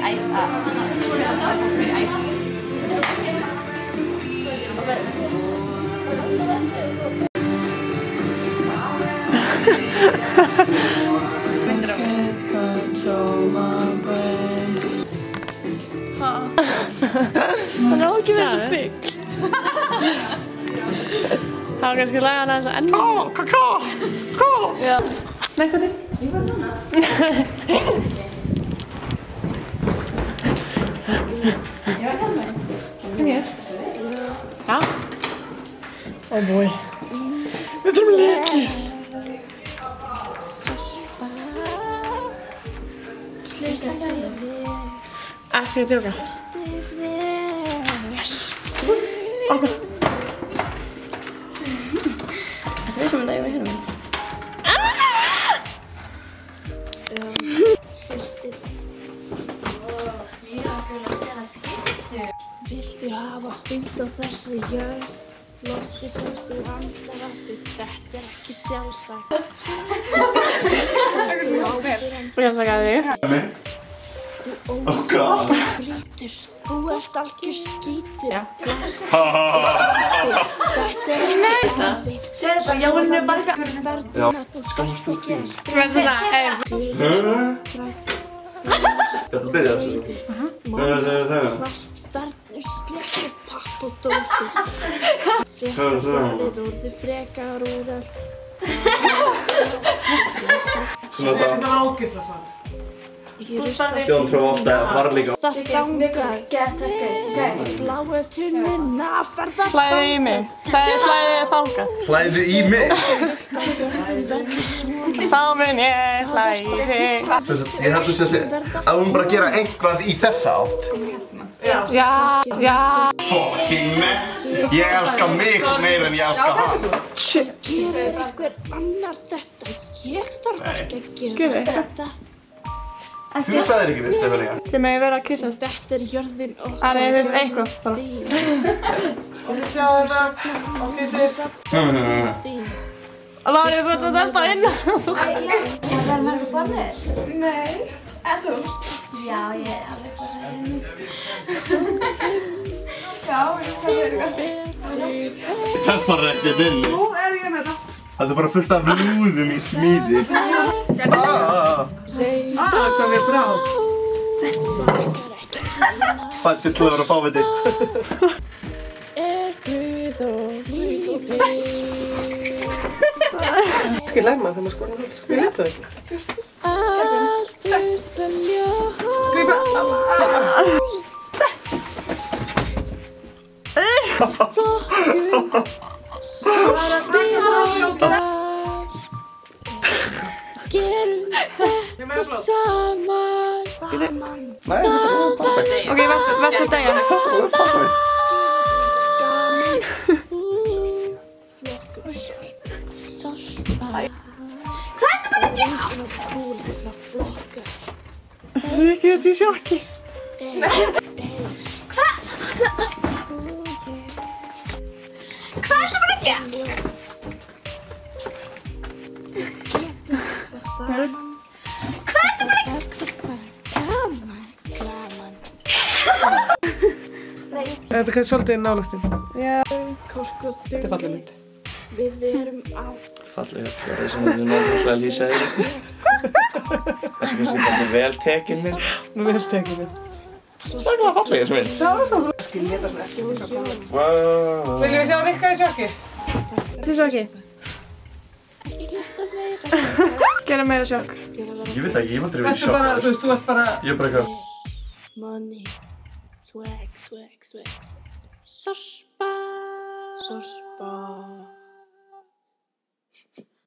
Hann á ekki verið svo fugl. Það var kannski laga hann aðeins á ennum. Já. Nei, hvað til? Ég var núna. Ég var hérna. Hér. Já. Oh boy. Við þurfum að leki. Ég skal tjóka. Yes! Opna. Ertu vissum að það ég var hérna? Viltu hafa fengt á þessari jörð? Loftið sem þú andar að því þetta ekki sjálfsagt. Ég þakka þig. Þú frítur, þú ert algjör skítur. Þetta ekki það. Segðu bara, já, hún bara eitthvað. Já, skamst þú því. Hvað svona, Þetta byrjaði þessu. Plastverður, sléttur, papp og dósir. Fréttablaðið orðið frekar úrelt. Svona það. Ágisla svar. Jón Travolta var líka. Það gangar. Bláu tunnuna ferða. Flæði í mig. Flæði þangað. Flæði í mig? Þá mun ég flæði. Ég held að segja að hún bara gera einhvað í þessa átt. Já. Fucking me. Ég elska mig meira en ég elska hann. Gerir einhver annar þetta? Ég þarf ekki að gera þetta. Þú sagðir ekki við, Stefania. Þið megið vera að kyssast. Þetta jörðin og... Nei, þú veist, eitthvað bara. Og við sjáum það. Og kyssist. Lári, þú ert svo þetta inn. Var margur bollur? Nei. En þú? Já, ég alveg bara einu. Já, ég kann verið gott. Það var ekki inn. Nú ég með þetta. Það bara fullt af lúðum í smíði. Hvað við brá. Fættið til að vera fáviti. Guð og lífi. Skal lemma þegar maður skoðar hals. Við leta það ekki. Allt fyrst að ljóð. Grípa. Gerum þetta saman. Nei, þetta er perfekt. Ok, verður degja. Þú er passað. Hvað er þetta bara að gera? Þú er ekki verið í sjokki. Hvað er það bara að gera? Hvað er það bara að gera? Þetta er svolítið nálægtinn. Já. Korku Þetta er fallið mynd. Við erum á. Fallið, það er sem við náttúrulega lýsa þér. Þetta er kannski vel tekin mynd. Nú vel tekin mynd. Staklega fallið þessu mynd. Já, það er svona. Skil, ég þetta svona ekki. Wow. Viljum við sjá Rikka í sjokki? Þetta er sjokki. Ekki hlusta meira. Gera meira sjokk. Ég veit ekki, ég var aldrei verið í Þetta er bara, sjokk. þú veist, þú ert bara... Ég er bara eitthvað. Money. Swag. Sorpa.